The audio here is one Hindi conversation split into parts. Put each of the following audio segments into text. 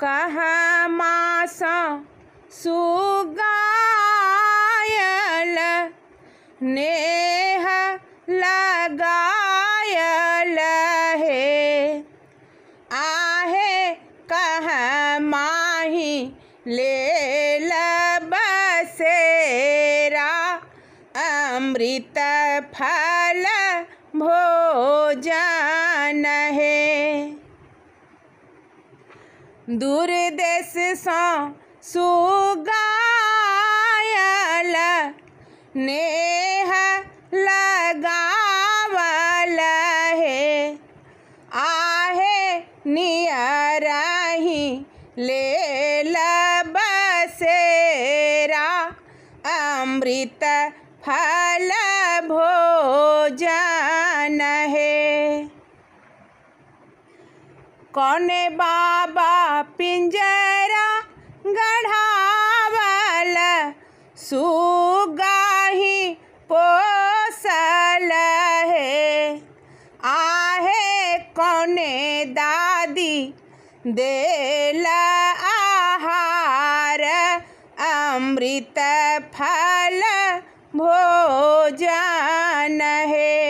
कह मासा सुगायल नेह लगायल है। आहे कह माही लेल बसेरा अमृत फल भोजन है। दूर देश सो सुगायल नेह लगावल है। आहे नियरही लेल बसेरा अमृत फल भोजन है। कौने बाबा पिंजरा गढ़ावल सुगाही पोसल है। आहे कौने दादी देल आहार अमृत फल भोजन है।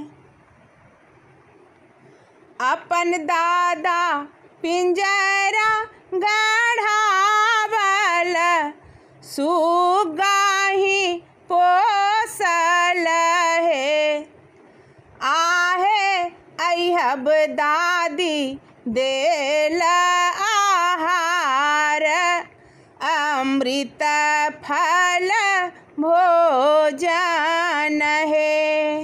अपन दादा पिंजरा गढ़ावल सुगाही पोसल है। आहे अहब दादी देल आहार अमृत फल भोजन है।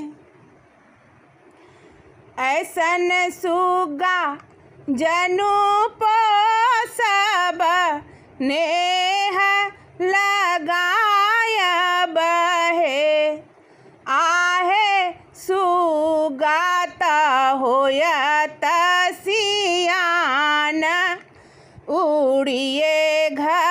ऐसन सुगा जनु पोसब नेह लगायब है। आहे सुगात होयत सियान उड़िए घर